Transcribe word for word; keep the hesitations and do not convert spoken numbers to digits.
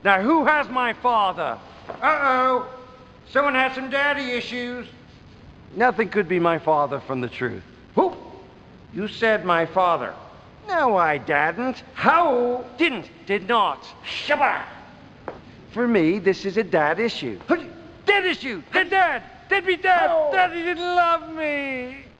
Now, who has my father? Uh-oh. Someone has some daddy issues. Nothing could be my father from the truth. Who? You said my father. No, I didn't. How? Didn't. Did not. Shabba. For me, this is a dad issue. Dad issue. Dead dad. Dead me dad. Oh. Daddy didn't love me.